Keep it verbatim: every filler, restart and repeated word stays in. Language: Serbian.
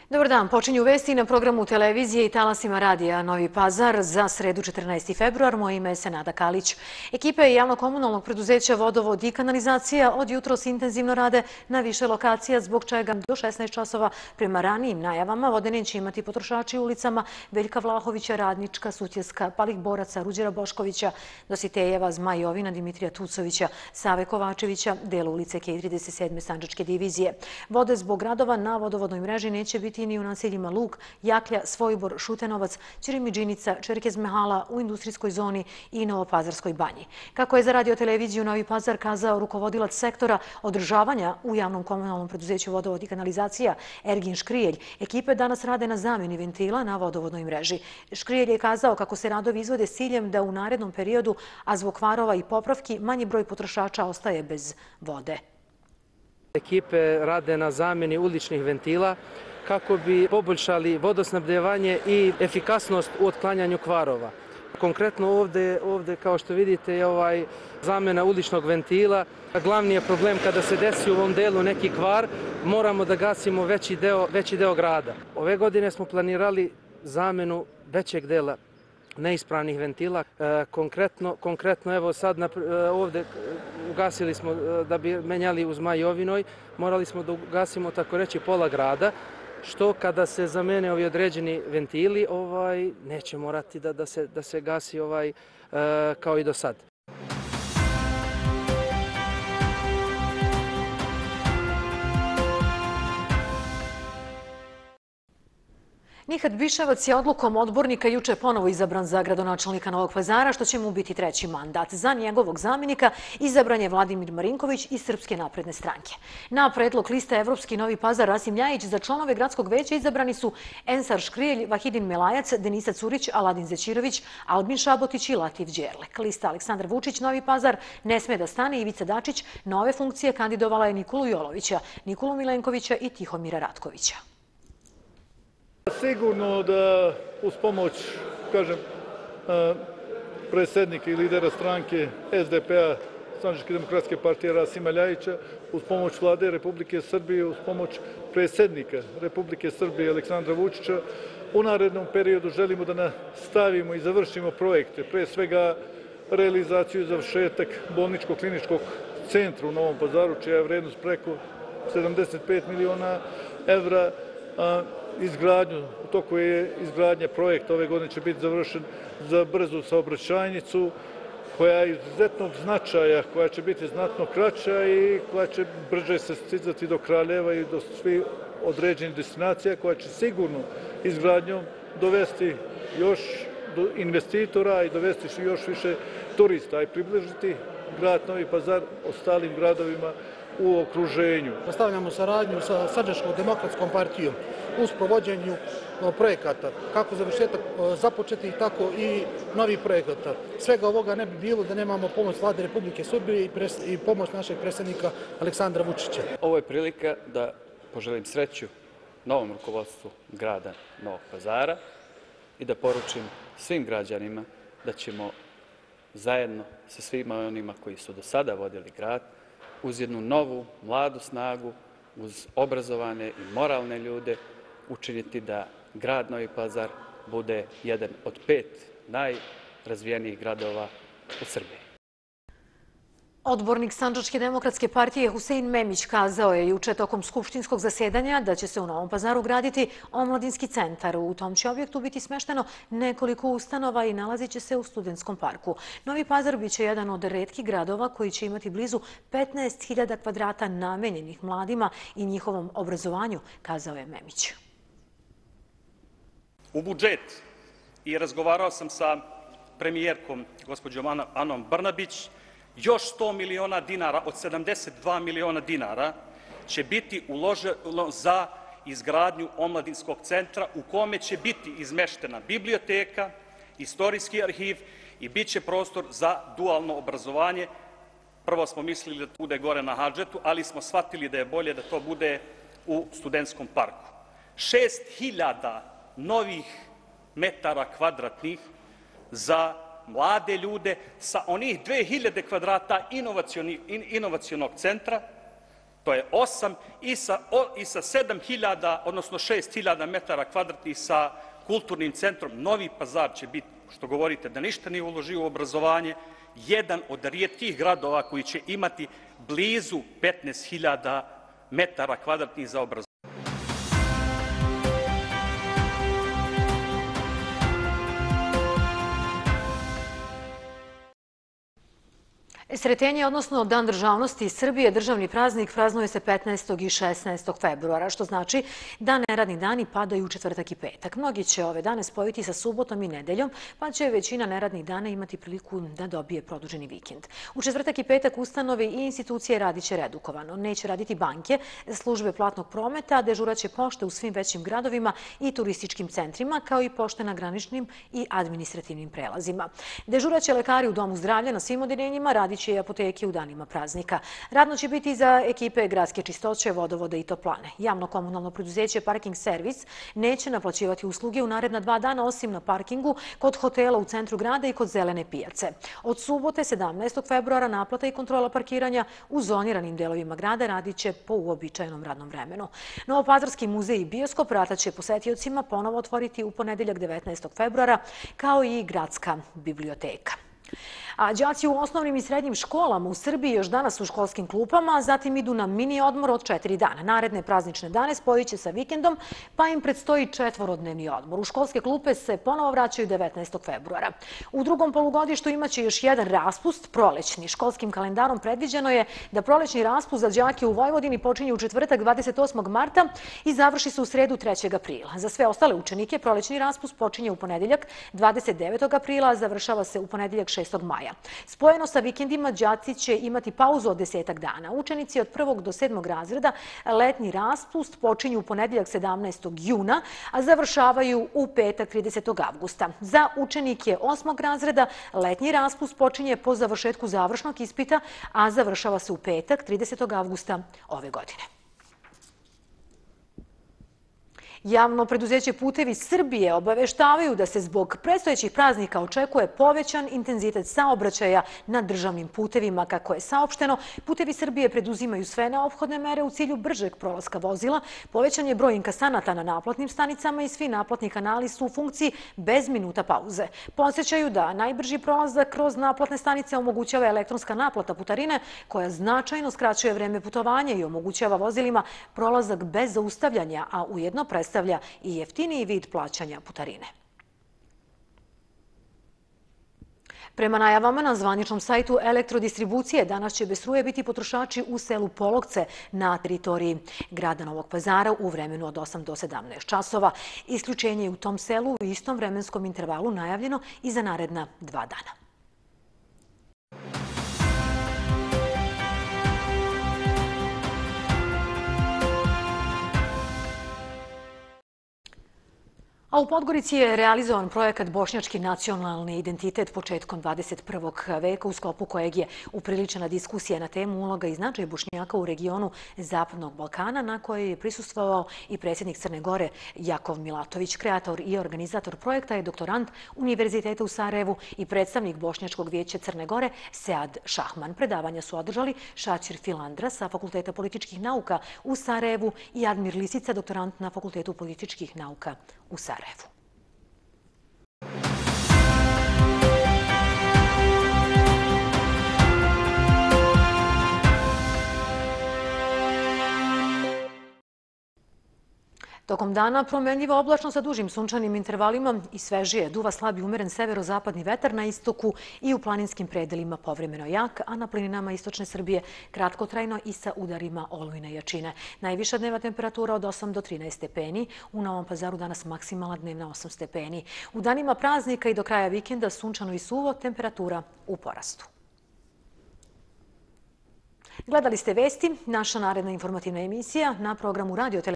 Dobar dan, počinju vesti na programu televizije i talasima radija Novi Pazar za sredu četrnaesti februar. Moje ime je Senada Kalić. Ekipe javno-komunalnog preduzeća Vodovod i kanalizacija od jutros intenzivno rade na više lokacija, zbog čega do šesnaest časova prema ranijim najavama vode neće imati potrošači ulicama Veljka Vlahovića, Radnička, Sutjeska, Palih Boraca, Ruđera Boškovića, Dositejeva, Zmajovina, Dimitrija Tucovića, Save Kovačevića, delu ulice K trideset sedme Sandžačke divizije. Vode zbog radova na vodovodnoj mreži neće biti ni u naseljima Luk, Jaklja, Svojbor, Šutenovac, Ćirimidžinica, Čerkez Mehala, u industrijskoj zoni i Novopazarskoj banji. Kako je za radio televiziju Novi Pazar kazao rukovodilac sektora održavanja u javnom komunalnom preduzeću Vodovod i kanalizacija Ergin Škrijelj, ekipe danas rade na zamjeni ventila na vodovodnoj mreži. Škrijelj je kazao kako se radovi izvode s ciljem da u narednom periodu, a zbog kvarova i popravki, manji broj potrošača ostaje bez vode. Ekipe rade na zamjeni uličnih ventila kako bi poboljšali vodosnabdevanje i efikasnost u otklanjanju kvarova. Konkretno ovdje, ovdje kao što vidite, je ovaj zamjena uličnog ventila. Glavni je problem kada se desi u ovom delu neki kvar, moramo da gasimo veći deo, veći deo grada. Ove godine smo planirali zamjenu većeg dela neispravnih ventila. E, konkretno, konkretno, evo sad na, ovdje ugasili smo da bi menjali u Zmajovinoj, morali smo da ugasimo tako reći pola grada, što kada se zamene ovi određeni ventili, ovaj, neće morati da, da, se, da se gasi ovaj, e, kao i do sad. Nihat Biševac je odlukom odbornika juče ponovo izabran za gradonačelnika Novog Pazara, što će mu biti treći mandat. Za njegovog zamjenika izabran je Vladimir Marinković iz Srpske napredne stranke. Na predlog liste Evropski Novi Pazar Rasim Ljajić za članove gradskog veća izabrani su Ensar Škrijelj, Vahidin Melajac, Denisa Curić, Aladin Zećirović, Albin Šabotić i Latif Đerlek. Lista Aleksandar Vučić Novi Pazar ne sme da stane. Ivica Dačić na ove funkcije kandidovala je Nikolu Jolovića, Nikolu Milenkovića i Tihomira Ratkovića. Sigurno da uz pomoć, kažem, predsjednika i lidera stranke S D P-a, Sandžačke demokratske partije Rasima Ljajića, uz pomoć Vlade Republike Srbije, uz pomoć predsjednika Republike Srbije Aleksandra Vučića, u narednom periodu želimo da nastavimo i završimo projekte, pre svega realizaciju i završetak bolničko-kliničkog centra u Novom Pazaru, čija je vrednost preko sedamdeset pet miliona evra, izgradnju, u toku je izgradnja projekta, ove godine će biti završen za brzu saobraćajnicu, koja je izuzetnog značaja, koja će biti znatno kraća i koja će brže se stizati do Kraljeva i do svih određenih destinacija, koja će sigurno izgradnjom dovesti još do investitora i dovesti još više turista i približiti grad Novi Pazar ostalim gradovima u okruženju. Nastavljamo saradnju sa Sandžačkom demokratskom partijom u sprovođenju projekata, kako završetak započetih, tako i novih projekata. Svega ovoga ne bi bilo da nemamo pomoć Vlade Republike Srbije i pomoć našeg predsjednika Aleksandra Vučića. Ovo je prilika da poželim sreću novom rukovodstvu grada Novog Pazara i da poručim svim građanima da ćemo zajedno sa svima onima koji su do sada vodili grad, uz jednu novu, mladu snagu, uz obrazovane i moralne ljude, učiniti da grad Novi Pazar bude jedan od pet najrazvijenijih gradova u Srbiji. Odbornik Sandžačke demokratske partije Husein Memić kazao je juče tokom skupštinskog zasedanja da će se u Novom Pazaru graditi omladinski centar. U tom će objektu biti smešteno nekoliko ustanova i nalazit će se u Studentskom parku. Novi Pazar biće jedan od retkih gradova koji će imati blizu petnaest hiljada kvadrata namenjenih mladima i njihovom obrazovanju, kazao je Memić. U budžet, i razgovarao sam sa premijerkom, gospođom Anom Brnabić, još sto miliona dinara od sedamdeset dva miliona dinara će biti uloženo za izgradnju omladinskog centra u kome će biti izmeštena biblioteka, istorijski arhiv i bit će prostor za dualno obrazovanje. Prvo smo mislili da to bude gore na Hadžetu, ali smo shvatili da je bolje da to bude u Studentskom parku. Šest hiljada novih metara kvadratnih za mlade ljude sa onih dve hiljade kvadrata inovacionog centra. to je osam, i sa, i sa sedam hiljada, odnosno šest hiljada metara kvadratnih sa kulturnim centrom. Novi Pazar će biti, što govorite, da ništa nije uložio u obrazovanje, jedan od rijetkih gradova koji će imati blizu petnaest hiljada metara kvadratnih za obrazovanje. Sretenje, odnosno Dan državnosti Srbije, državni praznik, praznuje se petnaestog i šesnaestog februara, što znači da neradni dani padaju u četvrtak i petak. Mnogi će ove dane spojiti sa subotom i nedeljom, pa će većina neradnih dana imati priliku da dobije produženi vikend. U četvrtak i petak ustanove i institucije radit će redukovano. Neće raditi banke, službe platnog prometa, dežuraće pošte u svim većim gradovima i turističkim centrima, kao i pošte na graničnim i administrativnim prelazima. Dežuraće lekari u domu zdravlja na svim odeljenjima, radit će i apoteke u danima praznika. Radno će biti za ekipe gradske čistoće, vodovoda i toplane. Javno-komunalno preduzeće Parking Servis neće naplaćivati usluge u naredna dva dana, osim na parkingu kod hotela u centru grada i kod Zelene pijace. Od subote sedamnaestog februara naplata i kontrola parkiranja u zoniranim delovima grada radit će po uobičajenom radnom vremenu. Novopazarski muzej i bioskop vrata će posetiocima ponovo otvoriti u ponedeljak devetnaestog februara, kao i gradska biblioteka. A đaci u osnovnim i srednjim školama u Srbiji još danas u školskim klupama, a zatim idu na mini odmor od četiri dana. Naredne praznične dane spojit će sa vikendom, pa im predstoji četvorodnevni odmor. U školske klupe se ponovo vraćaju devetnaestog februara. U drugom polugodištu imaće još jedan raspust, prolećni. Školskim kalendarom predviđeno je da prolećni raspust za đake u Vojvodini počinje u četvrtak dvadeset osmog marta i završi se u sredu trećeg aprila. Za sve ostale učenike prolećni raspust počinje u ponedeljak dvadeset devetog aprila, a završava se u ponedeljak šestog maja. Spojeno sa vikendima, đaci će imati pauzu od desetak dana. Učenici od prvog do sedmog razreda letnji raspust počinju u ponedeljak sedamnaestog juna, a završavaju u petak tridesetog avgusta. Za učenike osmog razreda letnji raspust počinje po završetku završnog ispita, a završava se u petak tridesetog avgusta ove godine. Javno preduzeće Putevi Srbije obaveštavaju da se zbog predstojećih praznika očekuje povećan intenzitet saobraćaja na državnim putevima. Kako je saopšteno, Putevi Srbije preduzimaju sve neophodne mere u cilju bržeg prolaska vozila, povećan je broj inkasanata na naplatnim stanicama i svi naplatni kanali su u funkciji bez minuta pauze. Podsjećaju da najbrži prolazak kroz naplatne stanice omogućava elektronska naplata putarine, koja značajno skraćuje vreme putovanja i omogućava vozilima prolazak bez zaustavljanja, a ujedno predstavlja predstavlja i jeftiniji vid plaćanja putarine. Prema najavama na zvaničnom sajtu elektrodistribucije, danas će bez struje biti potrošači u selu Pologce na teritoriji grada Novog Pazara u vremenu od osam do sedamnaest časova. Isključenje je u tom selu u istom vremenskom intervalu najavljeno i za naredna dva dana. A u Podgorici je realizovan projekat Bošnjački nacionalni identitet početkom dvadeset prvog veka, u sklopu kojeg je upriličena diskusija na temu uloga i značaj Bošnjaka u regionu Zapadnog Balkana, na kojoj je prisustvovao i predsjednik Crne Gore Jakov Milatović. Kreator i organizator projekta je doktorant Univerziteta u Sarajevu i predstavnik Bošnjačkog vijeća Crne Gore Sead Šahman. Predavanja su održali Šačir Filandra sa Fakulteta političkih nauka u Sarajevu i Admir Lisica, doktorant na Fakultetu političkih nauka u Sarajevu. Tokom dana promenljiva oblačno sa dužim sunčanim intervalima i svežije. Duva slabi umeren severozapadni vetar na istoku i u planinskim predelima povremeno jak, a na planinama istočne Srbije kratkotrajno i sa udarima olujne jačine. Najviša dnevna temperatura od osam do trinaest stepeni. U Novom Pazaru danas maksimalna dnevna osam stepeni. U danima praznika i do kraja vikenda sunčano i suvo, temperatura u porastu. Gledali ste vesti, naša naredna informativna emisija na programu Radio Televizije